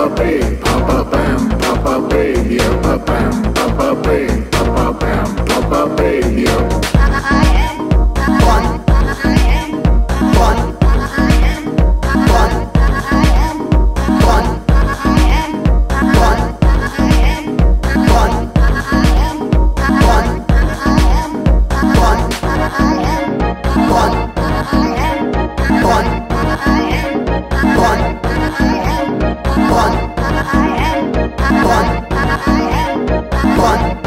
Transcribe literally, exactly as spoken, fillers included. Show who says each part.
Speaker 1: Papa Pig, Papa Bam, Papa Pig, yeah, Papa Bam, Papa Pig, Papa Bam, Papa Pig, yeah.
Speaker 2: I am one. I am one. I am one. I am one. I am one. I am one. I am one. I am one. I am one. I am one. I am one. I am one. I am one. I am one.